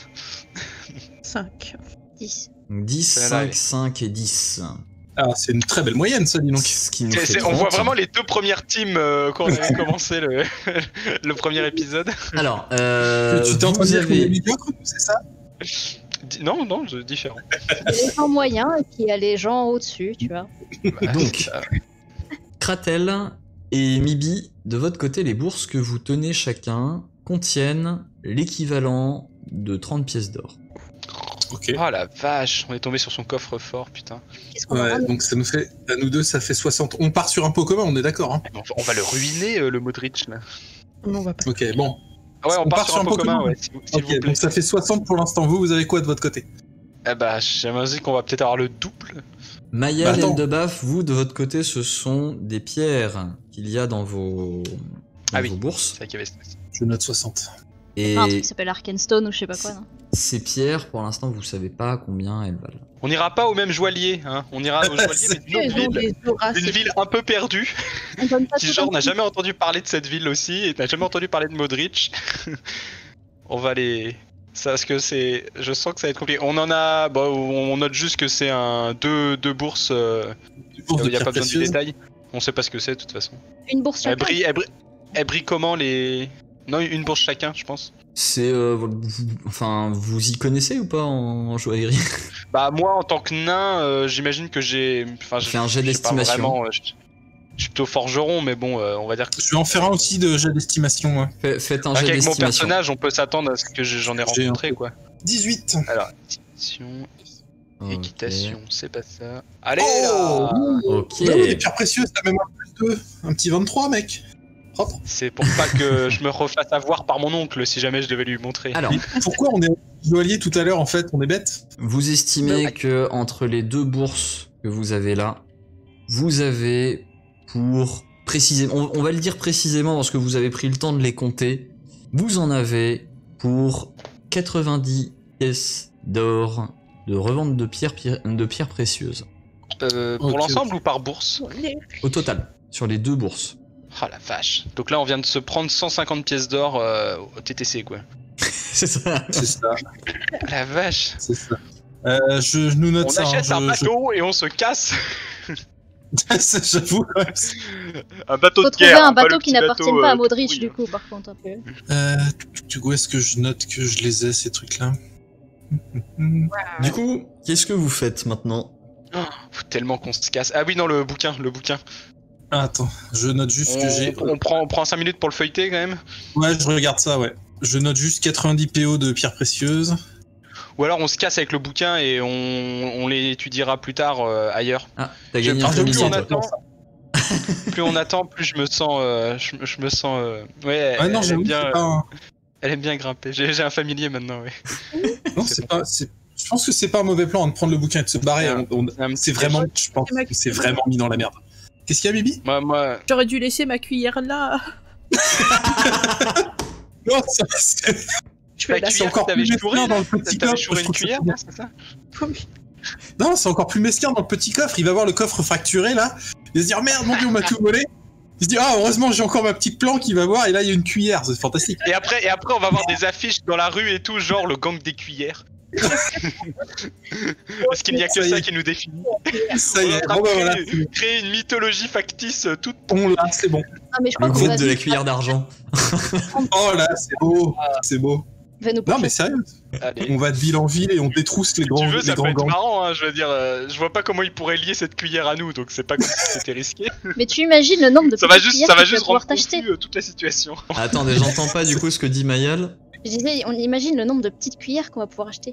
cinq. dix. Donc dix, Ça va aller. cinq, cinq et dix. Ah, c'est une très belle moyenne, ça, dis donc. Ce qui nous C'est- fait c'est- on voit trente. vraiment les deux premières teams euh, quand on avait commencé le, le premier épisode. Alors, euh, tu t'es en train de vous dire qu'on est avez... médiocre, c'est ça? Di- Non, non, c'est différent. Il y a les gens moyens et puis il y a les gens au-dessus, tu vois. Donc, Kratel et Mibi, de votre côté, les bourses que vous tenez chacun contiennent l'équivalent de trente pièces d'or. Ok. Oh la vache, on est tombé sur son coffre fort, putain. Qu'est-ce qu'on Ouais, aura donc ça nous fait, à nous deux, ça fait soixante. On part sur un pot commun, on est d'accord, hein? On va- on va le ruiner, euh, le Modric là. Non, on va pas. Euh, Ok, bon. Ah ouais, on, part, sur un pot commun, commun. ouais, s'il vous, s'il Ok, vous plaît. donc ça fait soixante pour l'instant. Vous, vous avez quoi de votre côté? Eh bah, j'imagine qu'on va peut-être avoir le double. Maël Bah, et attends. Eldebaf, vous, de votre côté, ce sont des pierres qu'il y a dans vos, dans Ah oui. vos bourses. C'est vrai qu'il y avait ça. Je note soixante. Et un truc qui s'appelle Arkenstone ou je sais pas quoi, non. ces pierres, pour l'instant, vous savez pas combien elles valent. On n'ira pas au même joaillier, hein. On ira au joaillier, mais d'une Ils autre ont ville. des auras, Une c'est- ville un peu perdue, On donne pas qui tout genre d'un n'a coup. jamais entendu parler de cette ville aussi, et n'a jamais entendu parler de Modric. On va les... Ça, parce que c'est... Je sens que ça va être compliqué. On en a... Bon, on note juste que c'est un... Deux, deux bourses... euh, Bourse Il de n'y a pierres pas besoin du précieuses. détail. On sait pas ce que c'est de toute façon. Une bourse Elle chacun. brille, elle, brille, elle brille comment les... Non, une bourse chacun, je pense. C'est, euh, vous- enfin, vous y connaissez ou pas en, en joaillerie? Bah moi, en tant que nain, euh, j'imagine que j'ai... Enfin, je Fais un jet je sais pas d'estimation. vraiment, euh, je... je suis plutôt forgeron, mais bon, euh, on va dire que... Je vais en faire un aussi de jet d'estimation. Ouais. Fait- Faites un Avec jet mon d'estimation. personnage, on peut s'attendre à ce que j'en ai J'ai un rencontré, quoi. dix-huit. Alors, équitation, Ok. équitation, c'est pas ça. Allez Oh là. Ok. Bah oui, les pierres précieuses, t'as même un plus deux. Un petit vingt-trois, mec. Propre. C'est pour pas que je me refasse avoir par mon oncle si jamais je devais lui montrer. Alors, Pourquoi on est joaillier tout à l'heure, en fait? On est bête? vous estimez Ouais. que entre les deux bourses que vous avez là, vous avez pour précisément, on, on va le dire précisément parce que vous avez pris le temps de les compter, vous en avez pour quatre-vingt-dix pièces d'or de revente de pierres, pierres- de pierres précieuses. Euh, pour Ok, l'ensemble ou par bourse? Au total, sur les deux bourses. Oh la vache. Donc là, on vient de se prendre cent cinquante pièces d'or euh, au T T C, quoi. C'est ça. C'est ça, La vache. c'est ça. Euh, je, je nous note On ça. achète hein, un je- bateau et on se casse. je- J'avoue, quand même. Un bateau Faut de trouver guerre. un pas le bateau qui petit n'appartient bateau, pas euh, à Modric, pourri, du hein. coup, par contre, un peu. Euh, tu- où est-ce que je note que je les ai, ces trucs-là? Du coup, qu'est-ce que vous faites maintenant? Faut tellement qu'on se casse. Ah oui, non, le bouquin, le bouquin. Ah, attends, je note juste que j'ai... On, on prend, on prend cinq minutes pour le feuilleter, quand même. Ouais, je regarde ça, ouais. Je note juste quatre-vingt-dix P O de pierres précieuses. Ou alors on se casse avec le bouquin et on, on les étudiera plus tard euh, ailleurs. Ah, t'as Je- gagné Ah, un j'ai oublié, comité, on toi. attend. Plus on attend, plus je me sens, euh, je, je me sens, euh, ouais, Ah non, elle, j'avoue, aime bien, c'est pas un- elle aime bien grimper. J'ai j'ai un familier maintenant, oui. Non, C'est c'est bon. pas. c'est- Je pense que c'est pas un mauvais plan hein, de prendre le bouquin et de se barrer. C'est un- On- on- c'est un petit C'est vraiment, piège. je pense que c'est vraiment mis dans la merde. Qu'est-ce qu'il y a, Bibi? Moi, moi, J'aurais dû laisser ma cuillère là. Non, ça, c'est Je vais la la c'est cuillère encore que t'avais plus chourée, mesquin dans là. le petit T'avais coffre. chouré je une trouve ça cuillère, bien. là, c'est ça? Non, c'est encore plus mesquin dans le petit coffre. Il va voir le coffre fracturé là. Il va se dire merde, mon dieu, on m'a tout volé. Il se dit ah, heureusement, j'ai encore ma petite planque. Il va voir et là, il y a une cuillère. C'est fantastique. Et après, et après, on va voir des affiches dans la rue et tout, genre le gang des cuillères. Parce qu'il n'y a que Ça y ça est. qui nous définit. Ça y On est est, en train bon, bah, de voilà. créer, créer une mythologie factice euh, toute. On l'a, c'est bon. Ah, mais je crois Le qu'on groupe va de la vite- cuillère d'argent. Oh là, c'est beau. C'est beau. il va nous Non, porter- mais sérieux. Allez. On va de ville en ville et on détrousse les Si grands, tu veux, les ça peut grands être gangs. marrant, hein, je veux dire, euh, je vois pas comment ils pourraient lier cette cuillère à nous, donc c'est pas comme si c'était risqué. Mais tu imagines le nombre de Ça va petites juste, cuillères ça va que tu vas juste pouvoir rendre t'acheter. confus euh, toute la situation. Attendez, j'entends pas du coup ce que dit Mayal. Je disais, on imagine le nombre de petites cuillères qu'on va pouvoir acheter.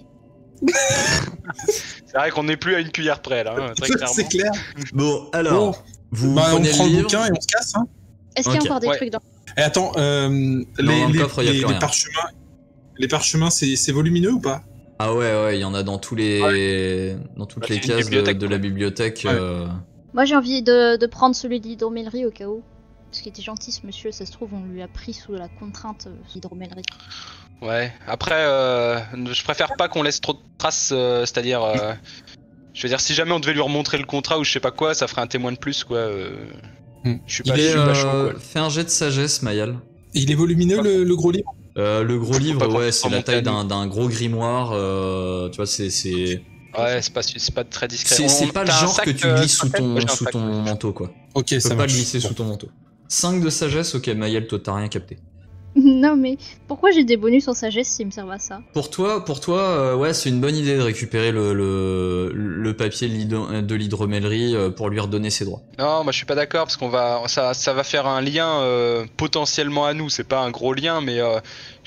C'est vrai qu'on n'est plus à une cuillère près là, hein, très clairement. C'est clair. Bon, alors, Bon, vous bah, on prenez prend le le livre. bouquin et on se casse. Hein. Est-ce qu'il y a Ok. encore des Ouais. trucs dans... Et attends, euh, les, dans le les- coffre, y a les- plus les rien. parchemins, les parchemins, c'est c'est volumineux ou pas? Ah ouais, ouais, il y en a dans tous les, dans toutes Bah, les c'est une cases de, bibliothèque, de la quoi. bibliothèque. Ouais. euh, Moi j'ai envie de, de prendre celui de l'hydromellerie au cas où. Parce qu'il était gentil ce monsieur, ça se trouve on lui a pris sous la contrainte euh, l'hydromellerie. Ouais, après, euh, je préfère pas qu'on laisse trop de traces, euh, c'est-à-dire, euh, je veux dire, si jamais on devait lui remontrer le contrat ou je sais pas quoi, ça ferait un témoin de plus, quoi. euh, Hmm. Je suis Il pas, je est, suis pas chaud, euh, quoi. fais un jet de sagesse, Mayal. Et il est volumineux le, le gros livre? Euh, le gros livre, pas qu'on ouais, puisse c'est la remonter taille à d'un d'un gros grimoire. euh, tu vois, c'est c'est Ouais, c'est pas, c'est pas très discret. c'est On- c'est pas le t'as un genre sac, que tu euh, glisses sous sur la tête ton Moi, j'ai un sous sac. ton manteau, quoi. Ok, Tu peux ça pas le marche. glisser Bon. sous ton manteau. cinq de sagesse, ok, Mayal, toi t'as rien capté. Non mais pourquoi j'ai des bonus en sagesse s'ils me servent à ça? Pour toi, pour toi, euh, ouais, c'est une bonne idée de récupérer le, le, le papier de l'hydro- de l'hydromellerie euh, pour lui redonner ses droits. Non, moi je suis pas d'accord parce qu'on va, ça, ça va faire un lien euh, potentiellement à nous. C'est pas un gros lien, mais euh,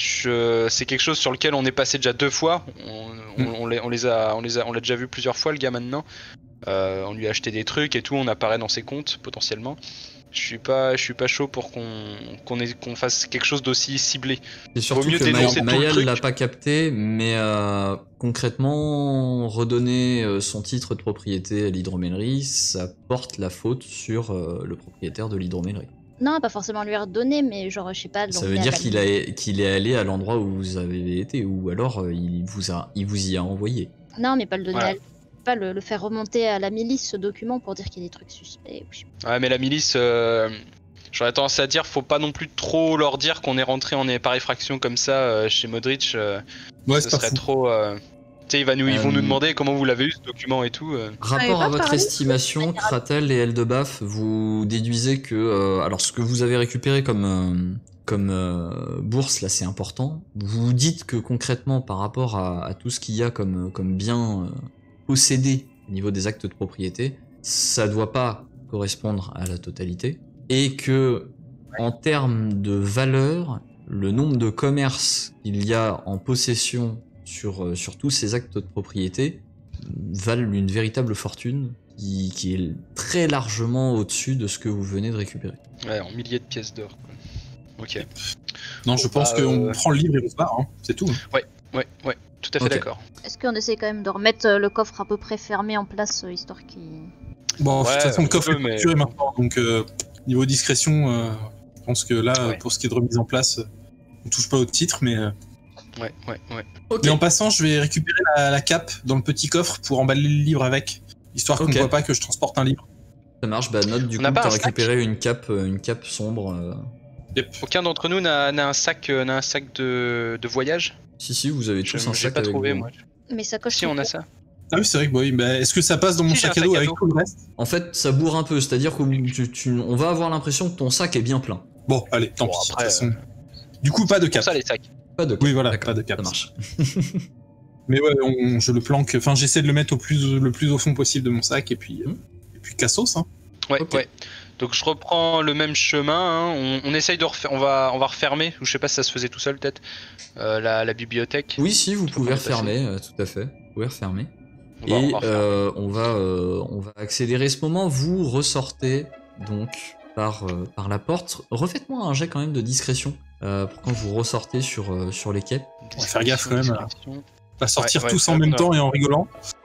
je, c'est quelque chose sur lequel on est passé déjà deux fois. On, on, on les, on les a, on les a, on l'a déjà vu plusieurs fois le gars maintenant. Euh, on lui a acheté des trucs et tout, on apparaît dans ses comptes potentiellement. Je suis pas, je suis pas chaud pour qu'on, qu'on, ait- qu'on fasse quelque chose d'aussi ciblé. Et surtout mieux que dénoncer May- tout le Mayal truc. l'a pas capté, mais euh, concrètement, redonner euh, son titre de propriété à l'hydromellerie, ça porte la faute sur euh, le propriétaire de l'hydromellerie. Non, pas forcément lui redonner, mais genre je sais pas. Ça l'emmener veut à dire la qu'il a, qu'il est allé à l'endroit où vous avez été, ou alors euh, il vous a, il vous y a envoyé. Non, mais pas le donner Voilà. à lui. Pas le, le faire remonter à la milice ce document pour dire qu'il y a des trucs suspects. ou je sais pas. Ouais, mais la milice, euh, j'aurais tendance à dire, faut pas non plus trop leur dire qu'on est rentré en par effraction comme ça euh, chez Modric. euh, Ouais, ce c'est pas serait fou. trop. euh, Tu sais, ils, va nous- ils vont Euh, nous demander comment vous l'avez eu ce document et tout. euh. Rapport pas à votre parlé. estimation, Kratel et Eldebaf, vous déduisez que, euh, alors ce que vous avez récupéré comme euh, comme euh, bourse là, c'est important. Vous vous dites que concrètement, par rapport à, à tout ce qu'il y a comme comme bien euh, possédé au niveau des actes de propriété, ça doit pas correspondre à la totalité, et que en termes de valeur, le nombre de commerces qu'il y a en possession sur, euh, sur tous ces actes de propriété valent une véritable fortune qui, qui est très largement au-dessus de ce que vous venez de récupérer. Ouais, en milliers de pièces d'or. quoi. Ok. Non, je pense Bah, qu'on euh, prend le livre et on se barre, hein. C'est tout. Ouais, ouais, tout à fait Ok. d'accord. Est-ce qu'on essaie quand même de remettre euh, le coffre à peu près fermé en place, euh, histoire qu'il... Bon, de Ouais, toute façon, le on coffre peut, est mais- clôturé maintenant, donc euh, niveau discrétion, euh, je pense que là, Ouais. pour ce qui est de remise en place, euh, on touche pas au titre, mais... euh, Ouais, ouais, ouais. Ok. Mais en passant, je vais récupérer la, la cape dans le petit coffre pour emballer le livre avec, histoire qu'on Ok. ne voit pas que je transporte un livre. Ça marche, bah note du On coup n'a pas t'as un sac récupéré une cape, euh, une cape sombre. euh. Yep. Aucun d'entre nous n'a n'a un sac, euh, n'a un sac de, de voyage. Si si, vous avez Je tous un j'ai sac pas avec trouvé vous. moi. Mais ça coche Si on a ça. Ah oui, c'est vrai que oui, bah, est-ce que ça passe dans mon Si, j'ai sac un à dos sac à avec dos. tout le reste? En fait, ça bourre un peu, c'est-à-dire qu'on tu- tu- on va avoir l'impression que ton sac est bien plein. Bon, allez, tant Bon, pis. après, de toute façon. Du coup, pas de Pour cape. ça les sacs. Pas de cape. Oui, voilà, D'accord, pas de cape. ça marche. Mais ouais, on- je le planque, enfin j'essaie de le mettre au plus, le plus au fond possible de mon sac et puis, euh, Hmm. et puis cassos. Hein. Ouais, Ok. ouais. Donc je reprends le même chemin. hein. On, on essaye de refaire. On va, on va refermer. Ou je sais pas si ça se faisait tout seul peut-être. euh, la, la bibliothèque. Oui, si, vous Faut pouvez pas le passer. refermer, euh, tout à fait. Vous pouvez refermer. On va- on Et va refermer. euh, on, va, euh, on va accélérer ce moment. Vous ressortez donc par, euh, par la porte. Refaites-moi un jet quand même de discrétion euh, pour quand vous ressortez sur, euh, sur les quais. On va faire gaffe quand même. On va sortir Ouais, ouais, tous ouais, en même non. temps et en rigolant.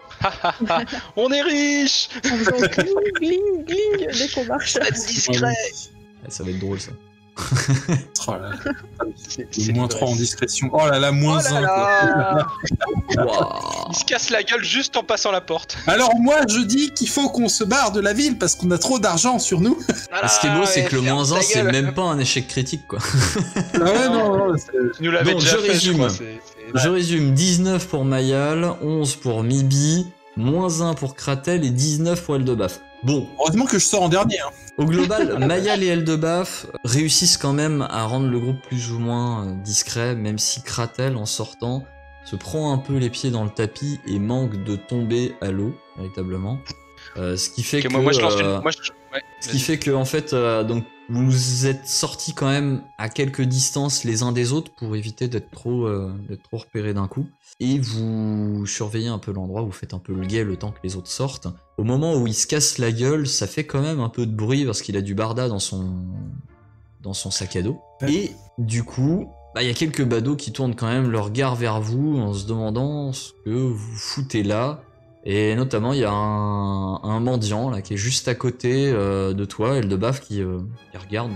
On est riche. En faisant gling, gling, gling dès qu'on marche. C'est discret. Ah, ça va être drôle ça. Oh là là. C'est- Le c'est moins le trois en reste. discrétion. Oh là là, moins Oh là un. là. Waouh. Il se casse la gueule juste en passant la porte. Alors moi, je dis qu'il faut qu'on se barre de la ville parce qu'on a trop d'argent sur nous. Et ce qui est beau, c'est que le ferme moins ta un, c'est gueule. même pas un échec critique quoi. Ah ouais, non, non, c'est- Tu nous l'avais Donc, déjà je fait, je résume. crois. c'est- c'est- Je résume, dix-neuf pour Mayal, onze pour Mibi, moins un pour Kratel et dix-neuf pour Eldebaf. Bon, Heureusement que je sors en dernier. Hein. au global, Mayal et Eldebaf réussissent quand même à rendre le groupe plus ou moins euh, discret, même si Kratel, en sortant, se prend un peu les pieds dans le tapis et manque de tomber à l'eau, véritablement. Euh, ce qui fait Ok, que... moi, moi, je lance euh, une. Moi, je... ouais, Ce qui vas-y. fait que en fait, euh, donc vous êtes sortis quand même à quelques distances les uns des autres pour éviter d'être trop, euh, d'être trop repérés d'un coup. Et vous surveillez un peu l'endroit, vous faites un peu le guet le temps que les autres sortent. Au moment où il se casse la gueule, ça fait quand même un peu de bruit parce qu'il a du barda dans son, dans son sac à dos. Et du coup, bah, il y a quelques badauds qui tournent quand même leur regard vers vous en se demandant ce que vous foutez là. Et notamment, il y a un, un mendiant là qui est juste à côté euh, de toi, Eldebaf, qui, euh, qui regarde.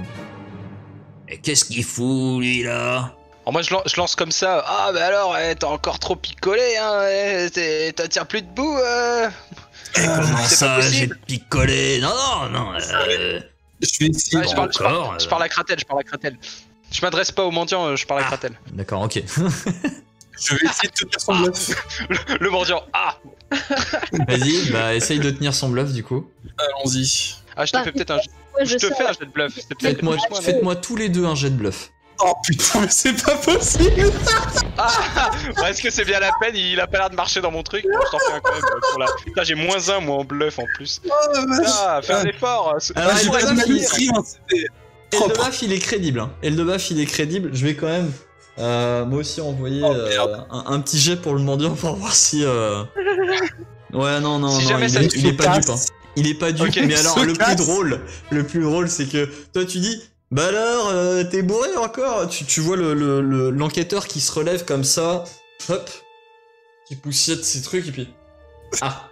Et qu'est-ce qu'il fout lui là? Alors moi je lance, je lance comme ça. Ah bah alors, eh, t'as encore trop picolé, hein. eh, t'es- T'attires plus debout. Euh... Eh, comment c'est ça, pas j'ai possible. picolé? Non, non, non. euh, Je vais essayer. Ouais, je, parle, je, encore, parle, je euh. parle à Kratel, je parle à Kratel. Je m'adresse pas aux mendiants, euh, je parle à Ah. Kratel. D'accord, ok. Je vais essayer de tenir son bluff. Le mendiant. Ah. Vas-y, bah essaye de tenir son bluff du coup. Allons-y. Ah, je te Bah, fais peut-être un. Ouais, Je te sais. fais un jet de bluff. c'est peut-être Faites-moi plus moi, mais- faites-moi tous les deux un jet de bluff. Oh putain, mais c'est pas possible. Ah. Ouais, est-ce que c'est bien la peine? Il a pas l'air de marcher dans mon truc. Bon, je t'en fais un quand même. euh, Pour la... Putain, j'ai moins un moi en bluff en plus. Oh la vache. Ah, fais un Ah. effort. Alors, Ah, j'ai pas de Eldebaf, malus, il- rien, c'était propre. Eldebaf, il est crédible. Hein. Eldebaf, il est crédible. Je vais quand même, euh, moi aussi, envoyer Oh, euh, merde. un, un petit jet pour le mendiant pour voir si. Euh... Ouais, non, non, Si non, jamais il, ça est, te il est pas casse. dupe. Hein. Il est pas dupe. Ok, mais il alors, se le plus casse. drôle, le plus drôle, c'est que toi, tu dis. Bah alors, euh, t'es bourré encore? tu, tu vois le, le, le- l'enquêteur qui se relève comme ça, hop, qui poussiette ses trucs et puis. Ah!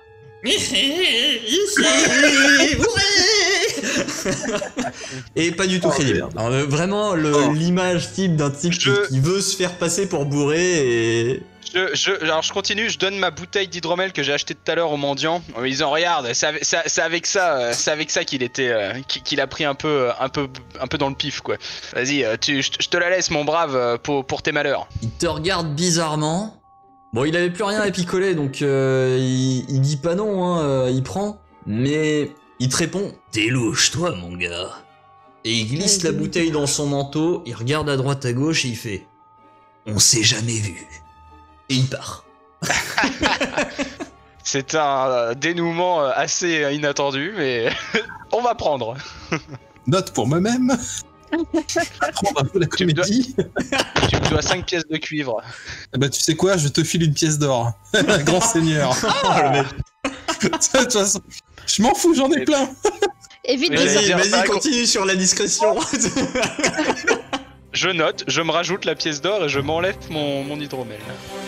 Et pas du tout Oh, crédible. merde. Alors, euh, vraiment, le- Oh. l'image type d'un type qui- Je- qui, veut se faire passer pour bourré et. Je, je, alors je continue, je donne ma bouteille d'hydromel que j'ai acheté tout à l'heure au mendiant. En me disant regarde, c'est avec, c'est- c'est avec ça, euh, c'est avec ça qu'il était, euh, qu'il qu'il a pris un peu, euh, un peu, un peu dans le pif quoi. Vas-y, euh, tu, je, te- je te la laisse mon brave euh, pour, pour tes malheurs. Il te regarde bizarrement. Bon, il avait plus rien à picoler, donc euh, il, il dit pas non, hein, euh, il prend. Mais il te répond t'es louche, toi, mon gars. Et il glisse la bouteille dans son manteau, il regarde à droite à gauche et il fait on s'est jamais vu. Et il part. C'est un euh, dénouement euh, assez euh, inattendu, mais on va prendre. Note pour moi-même. Apprendre un peu la Tu me dois- comédie. Tu me dois cinq pièces de cuivre. Eh bah tu sais quoi, je te file une pièce d'or. Grand seigneur. le mec. De toute façon, je m'en fous, j'en ai plein. Évite Mais de j'allais Vas-y, dire, ça, vas-y, continue sur la discrétion. Je note, je me rajoute la pièce d'or et je m'enlève mon, mon hydromel.